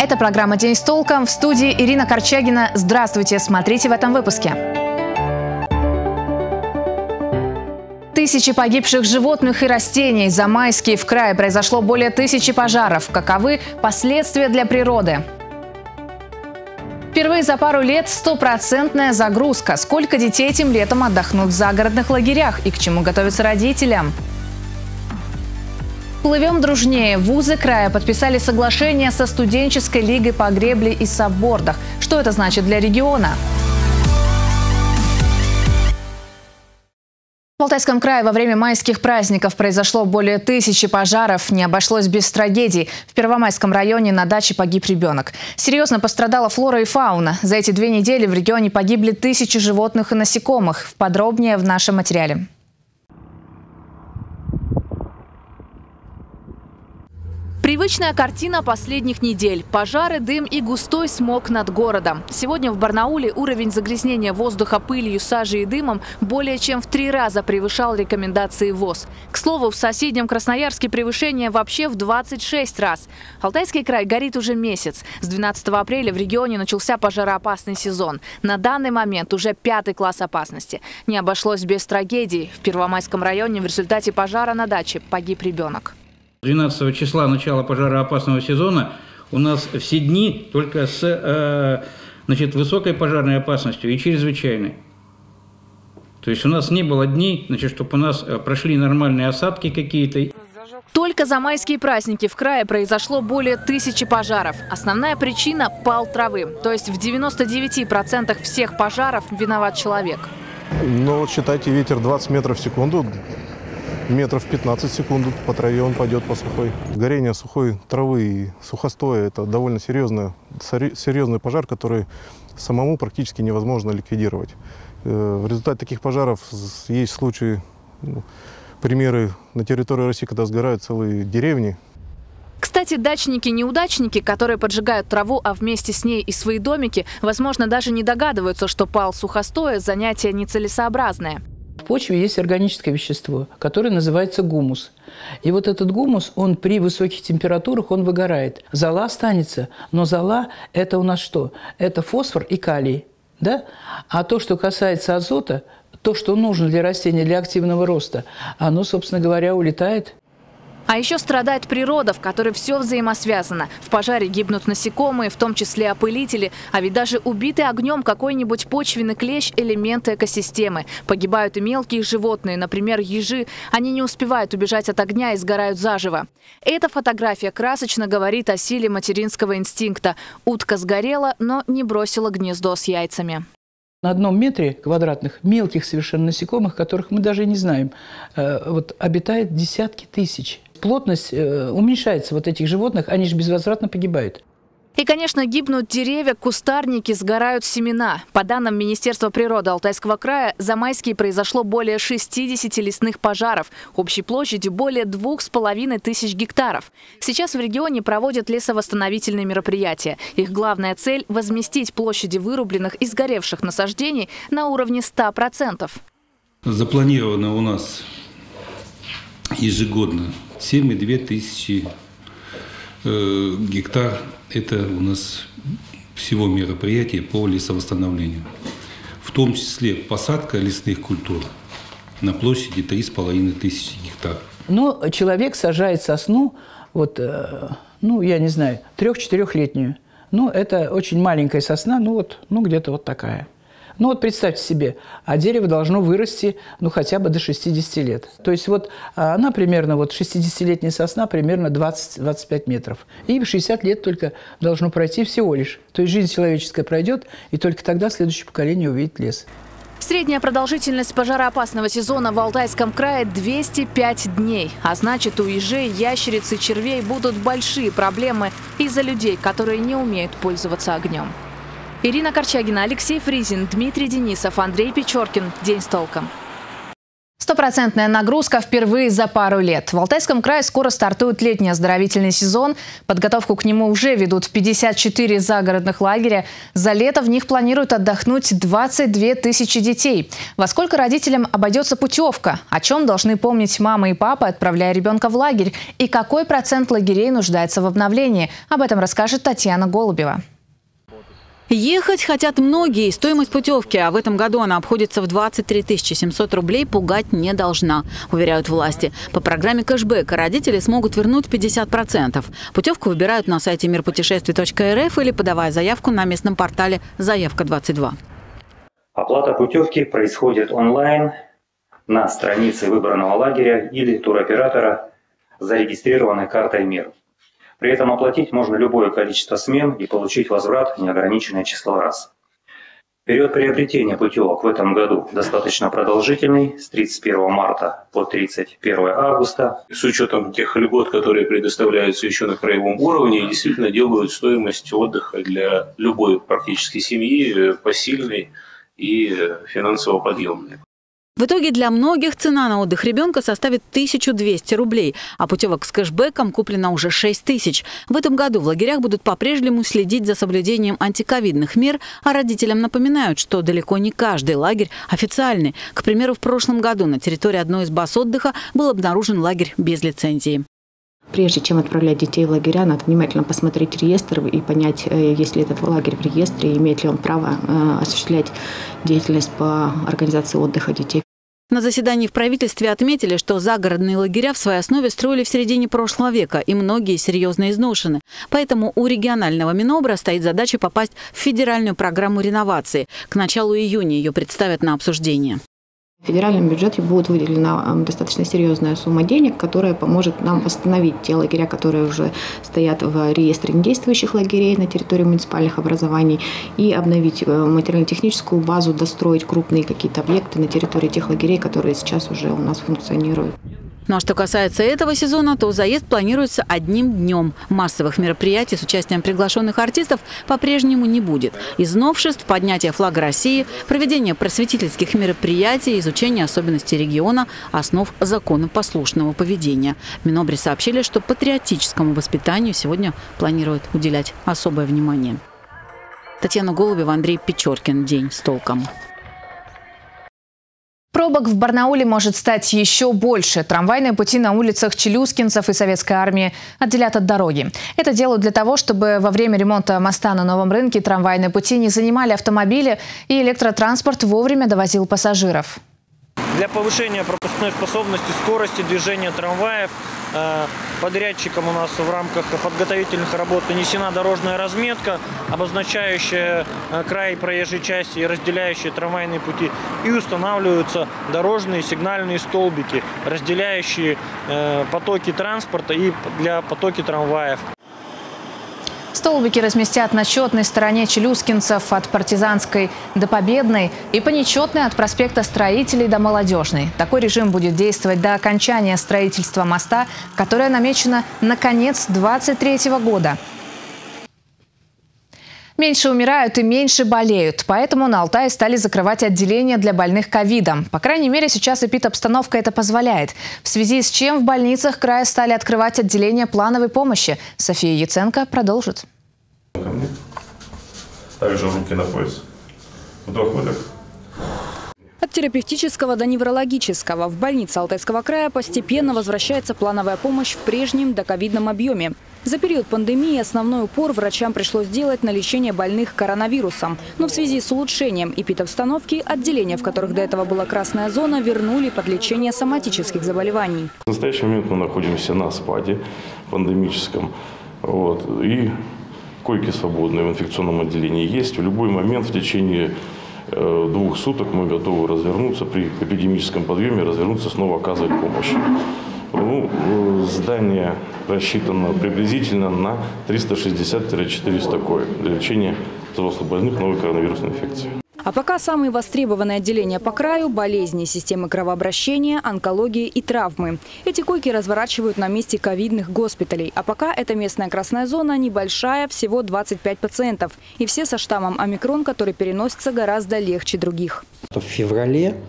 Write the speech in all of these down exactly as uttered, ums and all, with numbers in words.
Это программа «День с толком». В студии Ирина Корчагина. Здравствуйте, смотрите в этом выпуске. Тысячи погибших животных и растений. За Майский в крае произошло более тысячи пожаров. Каковы последствия для природы? Впервые за пару лет стопроцентная загрузка. Сколько детей этим летом отдохнут в загородных лагерях и к чему готовятся родителям? Плывем дружнее. Вузы края подписали соглашение со студенческой лигой по гребле и саббордах. Что это значит для региона? В Алтайском крае во время майских праздников произошло более тысячи пожаров. Не обошлось без трагедий. В Первомайском районе на даче погиб ребенок. Серьезно пострадала флора и фауна. За эти две недели в регионе погибли тысячи животных и насекомых. Подробнее в нашем материале. Привычная картина последних недель. Пожары, дым и густой смог над городом. Сегодня в Барнауле уровень загрязнения воздуха пылью, сажей и дымом более чем в три раза превышал рекомендации ВОЗ. К слову, в соседнем Красноярске превышение вообще в двадцать шесть раз. Алтайский край горит уже месяц. С двенадцатого апреля в регионе начался пожароопасный сезон. На данный момент уже пятый класс опасности. Не обошлось без трагедий. В Первомайском районе в результате пожара на даче погиб ребенок. двенадцатого числа начала пожароопасного сезона у нас все дни только с э, значит, высокой пожарной опасностью и чрезвычайной. То есть у нас не было дней, значит, чтобы у нас прошли нормальные осадки какие-то. Только за майские праздники в крае произошло более тысячи пожаров. Основная причина – пал травы. То есть в девяноста девяти процентах всех пожаров виноват человек. Ну, считайте, ветер двадцать метров в секунду. Метров пятнадцать секунд по траве он пойдет по сухой. Горение сухой травы и сухостоя – это довольно серьезный, серьезный пожар, который самому практически невозможно ликвидировать. В результате таких пожаров есть случаи, примеры на территории России, когда сгорают целые деревни. Кстати, дачники-неудачники, которые поджигают траву, а вместе с ней и свои домики, возможно, даже не догадываются, что пал сухостоя – занятие нецелесообразное. В почве есть органическое вещество, которое называется гумус. И вот этот гумус, он при высоких температурах, он выгорает. Зола останется, но зола – это у нас что? Это фосфор и калий. Да? А то, что касается азота, то, что нужно для растения, для активного роста, оно, собственно говоря, улетает. А еще страдает природа, в которой все взаимосвязано. В пожаре гибнут насекомые, в том числе опылители. А ведь даже убитый огнем какой-нибудь почвенный клещ – элемент экосистемы. Погибают и мелкие животные, например, ежи. Они не успевают убежать от огня и сгорают заживо. Эта фотография красочно говорит о силе материнского инстинкта. Утка сгорела, но не бросила гнездо с яйцами. На одном метре квадратных мелких совершенно насекомых, которых мы даже не знаем, вот, обитает десятки тысяч. Плотность уменьшается вот этих животных, они же безвозвратно погибают. И, конечно, гибнут деревья, кустарники, сгорают семена. По данным Министерства природы Алтайского края, за майские произошло более шестидесяти лесных пожаров, общей площадью более двух с половиной тысяч гектаров. Сейчас в регионе проводят лесовосстановительные мероприятия. Их главная цель – возместить площади вырубленных и сгоревших насаждений на уровне ста процентов. Запланировано у нас ежегодно семь и две тысячи э, гектар. Это у нас всего мероприятие по лесовосстановлению. В том числе посадка лесных культур на площади три с половиной тысячи гектар. Но человек сажает сосну, вот, э, ну, я не знаю, трех-четырехлетнюю. Ну, это очень маленькая сосна, ну, вот, ну где-то вот такая. Ну вот представьте себе, а дерево должно вырасти ну хотя бы до шестидесяти лет. То есть вот она примерно, вот шестидесятилетняя сосна примерно двадцать-двадцать пять метров. И в шестьдесят лет только должно пройти всего лишь. То есть жизнь человеческая пройдет, и только тогда следующее поколение увидит лес. Средняя продолжительность пожароопасного сезона в Алтайском крае двести пять дней. А значит, у ежей, ящериц и червей будут большие проблемы из-за людей, которые не умеют пользоваться огнем. Ирина Корчагина, Алексей Фризин, Дмитрий Денисов, Андрей Печоркин. День с толком. Стопроцентная нагрузка впервые за пару лет. В Алтайском крае скоро стартует летний оздоровительный сезон. Подготовку к нему уже ведут в пятьдесят четыре загородных лагеря. За лето в них планируют отдохнуть двадцать две тысячи детей. Во сколько родителям обойдется путевка? О чем должны помнить мама и папа, отправляя ребенка в лагерь? И какой процент лагерей нуждается в обновлении? Об этом расскажет Татьяна Голубева. Ехать хотят многие. Стоимость путевки, а в этом году она обходится в двадцать три тысячи семьсот рублей, пугать не должна, уверяют власти. По программе кэшбэка родители смогут вернуть пятьдесят процентов. Путевку выбирают на сайте мир путешествий точка эр эф или подавая заявку на местном портале «Заявка двадцать два». Оплата путевки происходит онлайн на странице выбранного лагеря или туроператора, зарегистрированной картой МИР. При этом оплатить можно любое количество смен и получить возврат неограниченное число раз. Период приобретения путевок в этом году достаточно продолжительный, с тридцать первого марта по тридцать первое августа. С учетом тех льгот, которые предоставляются еще на краевом уровне, действительно делают стоимость отдыха для любой практически семьи посильной и финансово подъемной. В итоге для многих цена на отдых ребенка составит тысячу двести рублей, а путевок с кэшбэком куплено уже шесть тысяч. В этом году в лагерях будут по-прежнему следить за соблюдением антиковидных мер, а родителям напоминают, что далеко не каждый лагерь официальный. К примеру, в прошлом году на территории одной из баз отдыха был обнаружен лагерь без лицензии. Прежде чем отправлять детей в лагеря, надо внимательно посмотреть реестр и понять, есть ли этот лагерь в реестре, имеет ли он право осуществлять деятельность по организации отдыха детей. На заседании в правительстве отметили, что загородные лагеря в своей основе строили в середине прошлого века, и многие серьезно изношены. Поэтому у регионального Минобра стоит задача попасть в федеральную программу реновации. К началу июня ее представят на обсуждение. В федеральном бюджете будет выделена достаточно серьезная сумма денег, которая поможет нам восстановить те лагеря, которые уже стоят в реестре недействующих лагерей на территории муниципальных образований, и обновить материально-техническую базу, достроить крупные какие-то объекты на территории тех лагерей, которые сейчас уже у нас функционируют. Ну а что касается этого сезона, то заезд планируется одним днем. Массовых мероприятий с участием приглашенных артистов по-прежнему не будет. Из новшеств – поднятие флага России, проведение просветительских мероприятий, изучение особенностей региона, основ законопослушного поведения. В Минобре сообщили, что патриотическому воспитанию сегодня планируют уделять особое внимание. Татьяна Голубева, Андрей Печоркин. День с толком. Пробок в Барнауле может стать еще больше. Трамвайные пути на улицах челюскинцев и Советской армии отделят от дороги. Это делают для того, чтобы во время ремонта моста на Новом рынке трамвайные пути не занимали автомобили и электротранспорт вовремя довозил пассажиров. Для повышения пропускной способности, скорости движения трамваев подрядчикам у нас в рамках подготовительных работ нанесена дорожная разметка, обозначающая край проезжей части и разделяющие трамвайные пути. И устанавливаются дорожные сигнальные столбики, разделяющие потоки транспорта и для потоки трамваев. Столбики разместят на четной стороне челюскинцев от Партизанской до Победной и по нечетной от проспекта Строителей до Молодежной. Такой режим будет действовать до окончания строительства моста, которое намечено на конец две тысячи двадцать третьего года. Меньше умирают и меньше болеют. Поэтому на Алтае стали закрывать отделения для больных ковидом. По крайней мере, сейчас эпидобстановка это позволяет. В связи с чем в больницах края стали открывать отделения плановой помощи. София Яценко продолжит. Также руки на пояс. Вдох-выдох. От терапевтического до неврологического в больнице Алтайского края постепенно возвращается плановая помощь в прежнем доковидном объеме. За период пандемии основной упор врачам пришлось делать на лечение больных коронавирусом. Но в связи с улучшением эпидобстановки отделения, в которых до этого была красная зона, вернули под лечение соматических заболеваний. В настоящий момент мы находимся на спаде пандемическом. Вот, и койки свободные в инфекционном отделении есть. В любой момент в течение э, двух суток мы готовы развернуться при эпидемическом подъеме, развернуться, снова оказывать помощь. Ну, здание рассчитано приблизительно на триста шестьдесят — четыреста коек для лечения взрослых больных новой коронавирусной инфекцией. А пока самые востребованные отделения по краю – болезни, системы кровообращения, онкологии и травмы. Эти койки разворачивают на месте ковидных госпиталей. А пока эта местная красная зона небольшая, всего двадцать пять пациентов. И все со штаммом омикрон, который переносится гораздо легче других. В феврале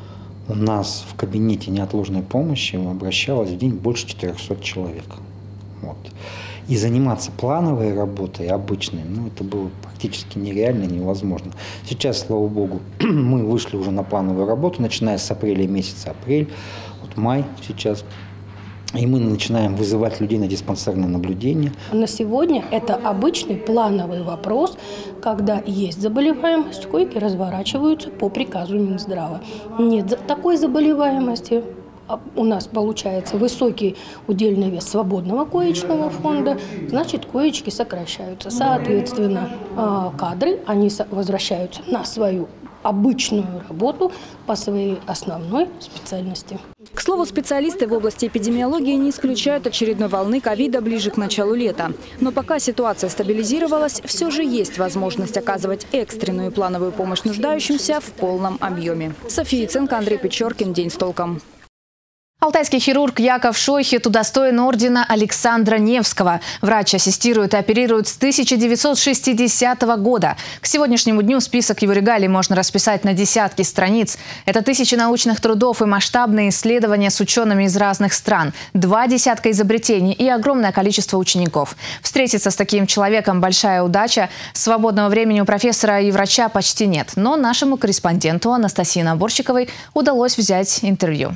У нас в кабинете неотложной помощи обращалось в день больше четырёхсот человек. Вот. И заниматься плановой работой, обычной, ну, это было практически нереально, невозможно. Сейчас, слава богу, мы вышли уже на плановую работу, начиная с апреля месяца, апрель, вот май сейчас. И мы начинаем вызывать людей на диспансерное наблюдение. На сегодня это обычный плановый вопрос, когда есть заболеваемость, койки разворачиваются по приказу Минздрава. Нет такой заболеваемости. У нас получается высокий удельный вес свободного коечного фонда, значит, коечки сокращаются. Соответственно, кадры, они возвращаются на свою обычную работу по своей основной специальности. К слову, специалисты в области эпидемиологии не исключают очередной волны ковида ближе к началу лета. Но пока ситуация стабилизировалась, все же есть возможность оказывать экстренную плановую помощь нуждающимся в полном объеме. София Яценко, Андрей Печоркин. День с толком. Алтайский хирург Яков Шойхет удостоен ордена Александра Невского. Врач ассистирует и оперирует с тысяча девятьсот шестидесятого года. К сегодняшнему дню список его регалий можно расписать на десятки страниц. Это тысячи научных трудов и масштабные исследования с учеными из разных стран, два десятка изобретений и огромное количество учеников. Встретиться с таким человеком – большая удача. Свободного времени у профессора и врача почти нет. Но нашему корреспонденту Анастасии Наборщиковой удалось взять интервью.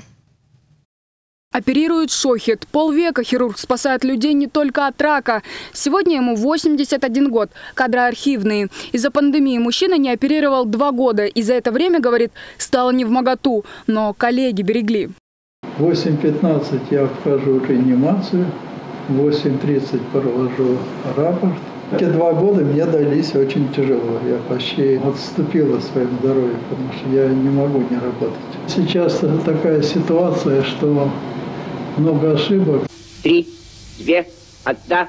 Оперирует Шойхет. Полвека хирург спасает людей не только от рака. Сегодня ему восемьдесят один год. Кадры архивные. Из-за пандемии мужчина не оперировал два года. И за это время, говорит, стало невмоготу. Но коллеги берегли. В восемь пятнадцать я вхожу в реанимацию. В восемь тридцать провожу рапорт. Эти два года мне дались очень тяжело. Я почти отступил от своего здоровья, потому что я не могу не работать. Сейчас такая ситуация, что много ошибок. Три, две, одна.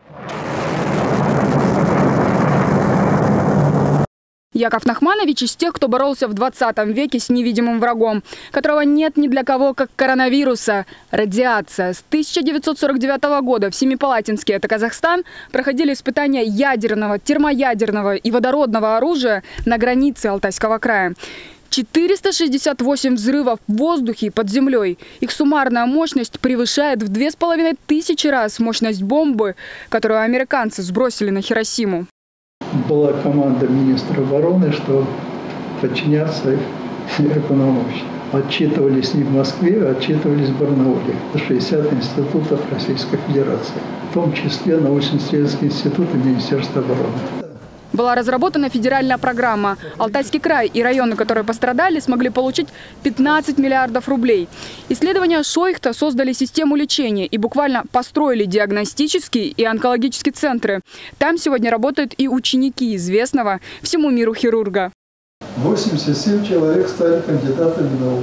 Яков Нахманович из тех, кто боролся в двадцатом веке с невидимым врагом, которого нет ни для кого, как коронавируса – радиация. С тысяча девятьсот сорок девятого года в Семипалатинске, это Казахстан, проходили испытания ядерного, термоядерного и водородного оружия на границе Алтайского края. четыреста шестьдесят восемь взрывов в воздухе и под землей. Их суммарная мощность превышает в две с половиной тысячи раз мощность бомбы, которую американцы сбросили на Хиросиму. Была команда министра обороны, что подчиняться их полномочиям. Отчитывались не в Москве, а отчитывались в Барнауле. шестьдесят институтов Российской Федерации, в том числе научно-исследовательский институт и Министерство обороны. Была разработана федеральная программа. Алтайский край и районы, которые пострадали, смогли получить пятнадцать миллиардов рублей. Исследования Шойхта создали систему лечения и буквально построили диагностические и онкологические центры. Там сегодня работают и ученики известного всему миру хирурга. восемьдесят семь человек стали кандидатами наук.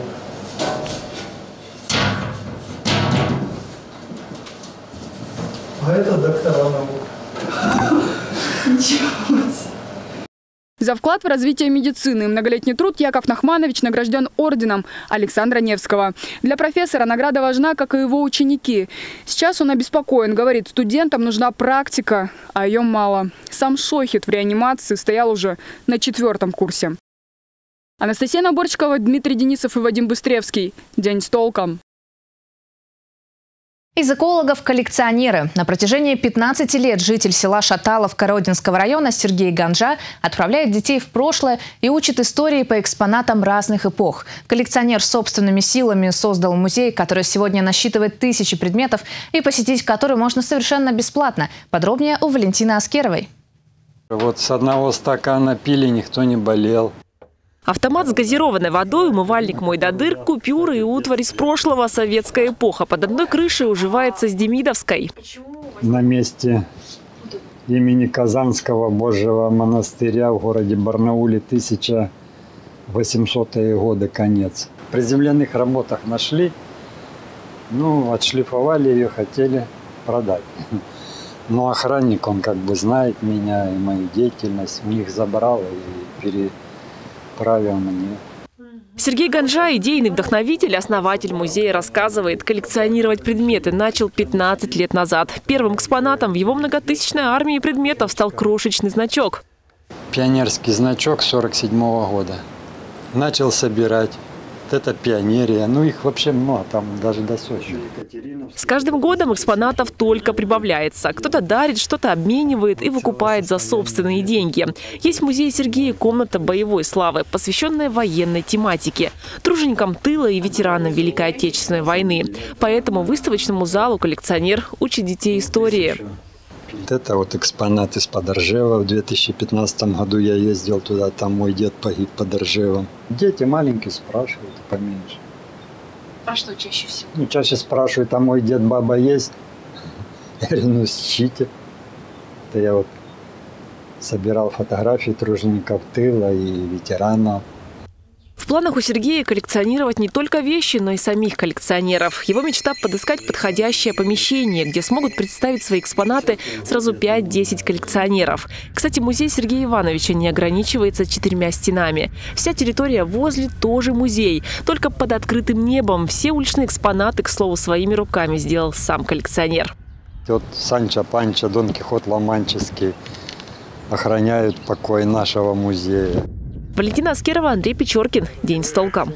А это доктора наук. Ничего. За вклад в развитие медицины и многолетний труд Яков Нахманович награжден орденом Александра Невского. Для профессора награда важна, как и его ученики. Сейчас он обеспокоен, говорит, студентам нужна практика, а ее мало. Сам Шойхет в реанимации стоял уже на четвертом курсе. Анастасия Наборчикова, Дмитрий Денисов и Вадим Быстревский. День с толком. Из экологов-коллекционеры. На протяжении пятнадцати лет житель села Шаталов Кородинского района Сергей Ганжа отправляет детей в прошлое и учит истории по экспонатам разных эпох. Коллекционер собственными силами создал музей, который сегодня насчитывает тысячи предметов и посетить который можно совершенно бесплатно. Подробнее у Валентины Аскеровой. Вот с одного стакана пили, никто не болел. Автомат с газированной водой, умывальник мой до дыр, купюры и утварь из прошлого, советская эпоха. Под одной крышей уживается с Демидовской. На месте имени Казанского Божьего монастыря в городе Барнауле тысяча восьмисотые годы конец. При земляных работах нашли, ну, отшлифовали ее, хотели продать. Но охранник, он как бы знает меня и мою деятельность, у них забрал и пере... правил мне. Сергей Ганжа, идейный вдохновитель, основатель музея, рассказывает, коллекционировать предметы начал пятнадцать лет назад. Первым экспонатом в его многотысячной армии предметов стал крошечный значок. Пионерский значок сорок седьмого года. Начал собирать. это пионерия. Ну, их вообще много, там даже до сотни. С каждым годом экспонатов только прибавляется. Кто-то дарит, что-то обменивает и выкупает за собственные деньги. Есть в музее Сергея комната боевой славы, посвященная военной тематике, труженикам тыла и ветеранам Великой Отечественной войны. По этому выставочному залу коллекционер учит детей истории. Вот это вот экспонат из-под Ржева. В две тысячи пятнадцатом году я ездил туда, там мой дед погиб под Ржевом. Дети маленькие спрашивают, поменьше. А что чаще всего? Ну, чаще спрашивают, а мой дед, баба есть? Я говорю, ну, ищите. Это я вот собирал фотографии тружеников тыла и ветеранов. В планах у Сергея коллекционировать не только вещи, но и самих коллекционеров. Его мечта – подыскать подходящее помещение, где смогут представить свои экспонаты сразу пять-десять коллекционеров. Кстати, музей Сергея Ивановича не ограничивается четырьмя стенами. Вся территория возле тоже музей, только под открытым небом. Все уличные экспонаты, к слову, своими руками сделал сам коллекционер. Вот Санчо Панчо, Дон Кихот Ла-Манческий охраняют покой нашего музея. Валентина Аскерова, Андрей Печоркин. День с толком.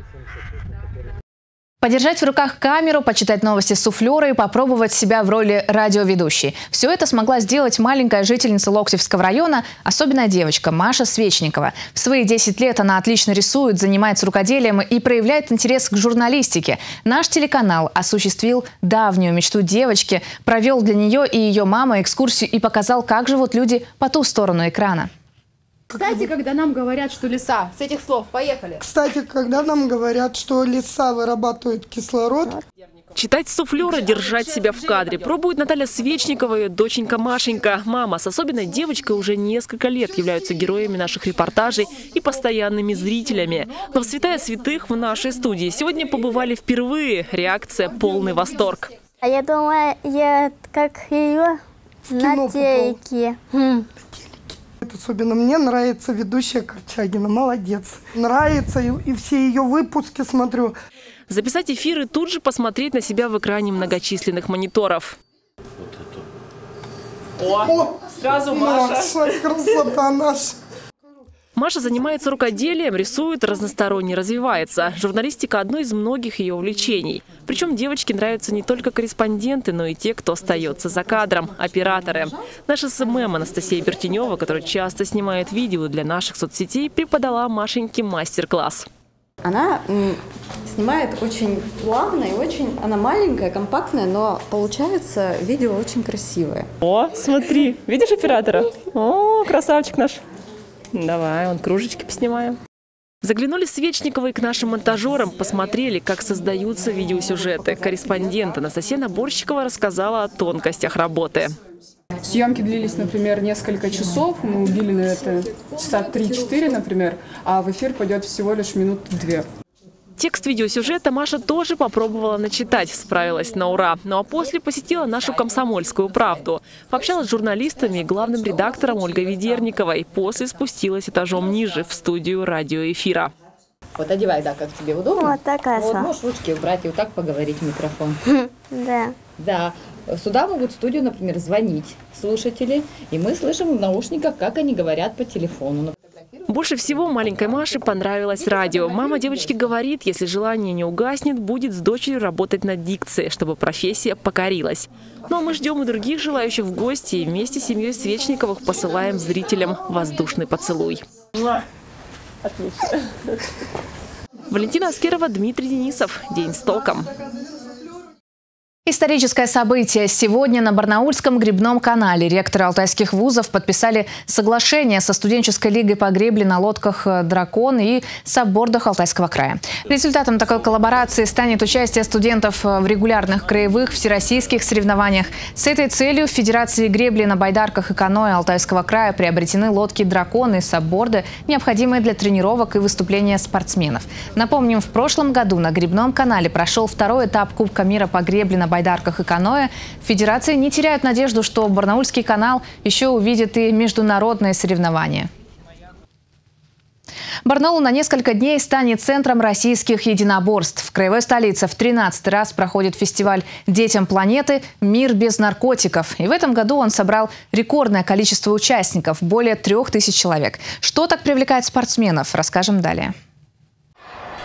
Подержать в руках камеру, почитать новости с суфлера и попробовать себя в роли радиоведущей. Все это смогла сделать маленькая жительница Локтевского района, особенная девочка Маша Свечникова. В свои десять лет она отлично рисует, занимается рукоделием и проявляет интерес к журналистике. Наш телеканал осуществил давнюю мечту девочки, провел для нее и ее мамы экскурсию и показал, как живут люди по ту сторону экрана. Кстати, когда нам говорят, что леса, с этих слов, поехали. Кстати, когда нам говорят, что леса вырабатывают кислород. Читать с суфлера, держать себя в кадре. Пробует Наталья Свечникова и доченька Машенька. Мама с особенной девочкой уже несколько лет являются героями наших репортажей и постоянными зрителями. Но в святая святых в нашей студии сегодня побывали впервые. Реакция – полный восторг. А я думаю, я как ее на телеке. Особенно мне нравится ведущая Корчагина. Молодец. Нравится. И, и все ее выпуски смотрю. Записать эфир и тут же посмотреть на себя в экране многочисленных мониторов. О, О сразу Маша. Маша, красота наша. Маша занимается рукоделием, рисует, разносторонне развивается. Журналистика – одно из многих ее увлечений. Причем девочке нравятся не только корреспонденты, но и те, кто остается за кадром – операторы. Наша эс эм эм Анастасия Бертенева, которая часто снимает видео для наших соцсетей, преподала Машеньке мастер-класс. Она снимает очень плавно и очень, она маленькая, компактная, но получается видео очень красивое. О, смотри, видишь оператора? О, красавчик наш. Давай, вон кружечки поснимаем. Заглянули Свечниковой к нашим монтажерам, посмотрели, как создаются видеосюжеты. Корреспондент Анастасия Наборщикова рассказала о тонкостях работы. Съемки длились, например, несколько часов, мы убили на это часа три-четыре, например, а в эфир пойдет всего лишь минут две. Текст видеосюжета Маша тоже попробовала начитать, справилась на ура. Ну а после посетила нашу «Комсомольскую правду». Пообщалась с журналистами и главным редактором Ольгой Ведерниковой. После спустилась этажом ниже, в студию радиоэфира. Вот одевай, да, как тебе удобно. Вот такая. Вот, можешь ручки убрать и вот так поговорить в микрофон. Да. Да. Сюда могут в студию, например, звонить слушатели, и мы слышим в наушниках, как они говорят по телефону. Больше всего маленькой Маше понравилось радио. Мама девочки говорит, если желание не угаснет, будет с дочерью работать над дикцией, чтобы профессия покорилась. Ну а мы ждем и других желающих в гости и вместе с семьей Свечниковых посылаем зрителям воздушный поцелуй. Отлично. Валентина Аскерова, Дмитрий Денисов. День с толком. Историческое событие. Сегодня на Барнаульском гребном канале ректоры алтайских вузов подписали соглашение со студенческой лигой по гребле на лодках «Дракон» и саббордах Алтайского края. Результатом такой коллаборации станет участие студентов в регулярных краевых всероссийских соревнованиях. С этой целью в Федерации гребли на байдарках и каноэ Алтайского края приобретены лодки «Дракон» и сабборды, необходимые для тренировок и выступления спортсменов. Напомним, в прошлом году на гребном канале прошел второй этап Кубка мира по гребле на байдарках. байдарках и каноэ. В Федерации не теряют надежду, что Барнаульский канал еще увидит и международные соревнования. Барнаул на несколько дней станет центром российских единоборств. В краевой столице в тринадцатый раз проходит фестиваль «Детям планеты. Мир без наркотиков». И в этом году он собрал рекордное количество участников – более трех тысяч человек. Что так привлекает спортсменов, расскажем далее.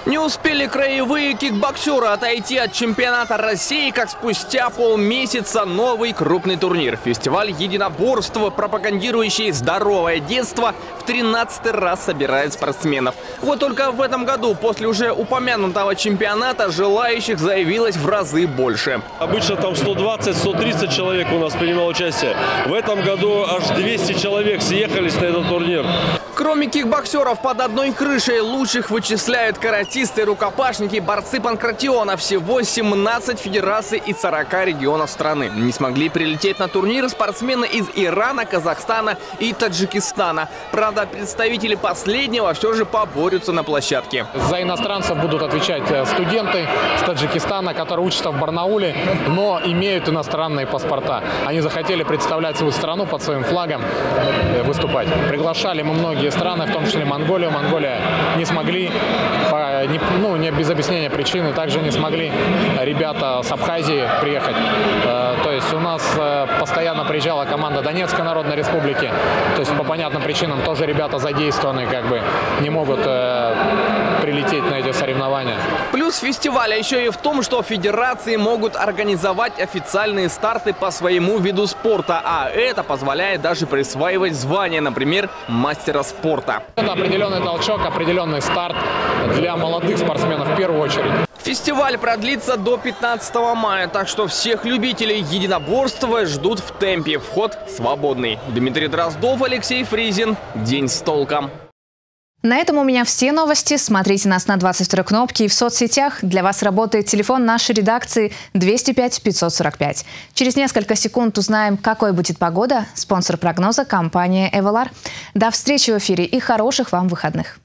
Не успели краевые кикбоксеры отойти от чемпионата России, как спустя полмесяца новый крупный турнир. Фестиваль единоборства, пропагандирующий здоровое детство, в тринадцатый раз собирает спортсменов. Вот только в этом году, после уже упомянутого чемпионата, желающих заявилось в разы больше. Обычно там сто двадцать — сто тридцать человек у нас принимало участие. В этом году аж двести человек съехались на этот турнир. Кроме кикбоксеров, под одной крышей лучших вычисляют каратисты, рукопашники, борцы панкратиона. Всего семнадцать федераций из сорока регионов страны. Не смогли прилететь на турниры спортсмены из Ирана, Казахстана и Таджикистана. Правда, представители последнего все же поборются на площадке. За иностранцев будут отвечать студенты с Таджикистана, которые учатся в Барнауле, но имеют иностранные паспорта. Они захотели представлять свою страну под своим флагом, выступать. Приглашали мы многие страны, в том числе Монголию. Монголия не смогли, по, не, ну, не без объяснения причины, также не смогли ребята с Абхазии приехать. Э, то есть у нас э, постоянно приезжала команда Донецкой Народной Республики. То есть по понятным причинам тоже ребята задействованы, как бы не могут э, прилететь на эти соревнования. Плюс фестиваля еще и в том, что федерации могут организовать официальные старты по своему виду спорта, а это позволяет даже присваивать звание, например, мастера спорта. Это определенный толчок, определенный старт для молодых спортсменов в первую очередь. Фестиваль продлится до пятнадцатого мая, так что всех любителей единоборства ждут в темпе. Вход свободный. Дмитрий Дроздов, Алексей Фризин. День с толком. На этом у меня все новости. Смотрите нас на двадцать второй кнопке и в соцсетях. Для вас работает телефон нашей редакции двести пять пятьсот сорок пять. Через несколько секунд узнаем, какой будет погода. Спонсор прогноза – компания «Эвалар». До встречи в эфире и хороших вам выходных.